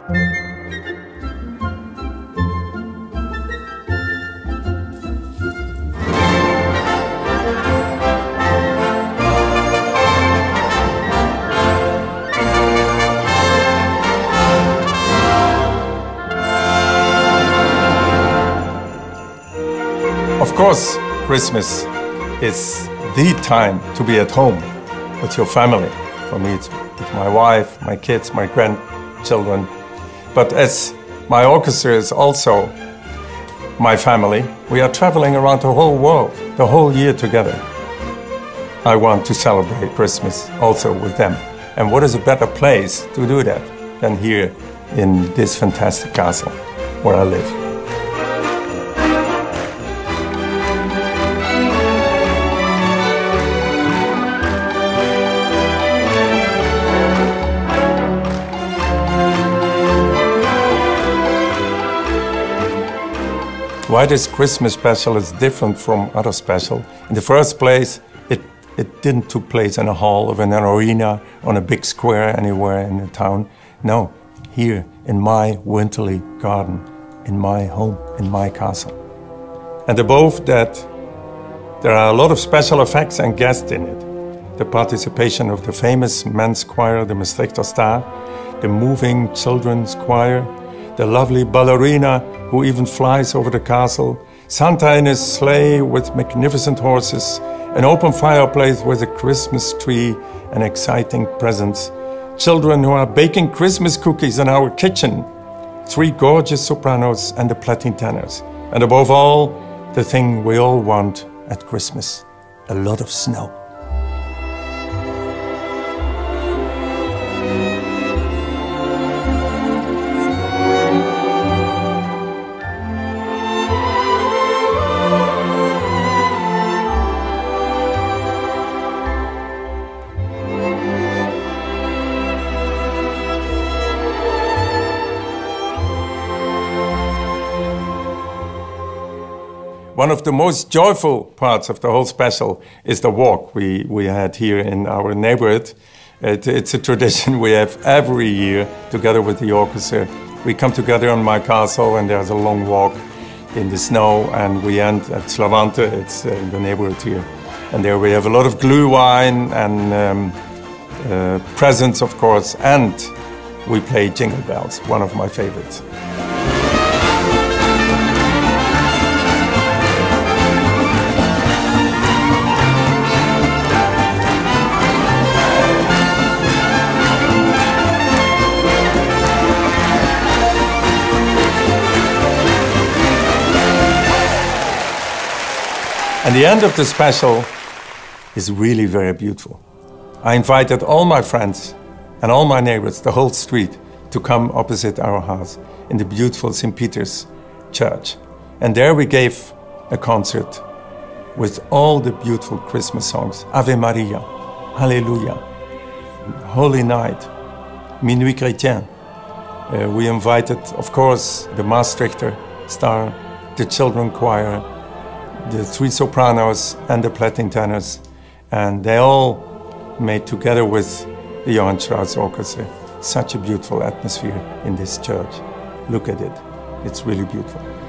Of course, Christmas is the time to be at home with your family. For me, it's with my wife, my kids, my grandchildren. But as my orchestra is also my family, we are traveling around the whole world, the whole year together. I want to celebrate Christmas also with them. And what is a better place to do that than here in this fantastic castle where I live. Why this Christmas special is different from other special? In the first place, it didn't take place in a hall or in an arena, on a big square anywhere in the town. No, here in my Winterly garden, in my home, in my castle. And above that, there are a lot of special effects and guests in it. The participation of the famous men's choir, the Maastrichter Star, the moving children's choir, the lovely ballerina who even flies over the castle, Santa in his sleigh with magnificent horses, an open fireplace with a Christmas tree and exciting presents, children who are baking Christmas cookies in our kitchen, 3 gorgeous sopranos and the platin tenors, and above all, the thing we all want at Christmas, a lot of snow. One of the most joyful parts of the whole special is the walk we had here in our neighborhood. It's a tradition we have every year together with the orchestra. We come together on my castle and there's a long walk in the snow and we end at Slavante, it's in the neighborhood here. And there we have a lot of glühwein and presents, of course, and we play Jingle Bells, one of my favorites. And the end of the special is really very beautiful. I invited all my friends and all my neighbors, the whole street, to come opposite our house in the beautiful St. Peter's Church. And there we gave a concert with all the beautiful Christmas songs. Ave Maria, Hallelujah, Holy Night, Minuit Chrétien. We invited, of course, the Maastrichter Star, the children choir, the 3 sopranos and the platin tenors, and they all made together with the Johann Strauss Orchestra such a beautiful atmosphere in this church. Look at it, it's really beautiful.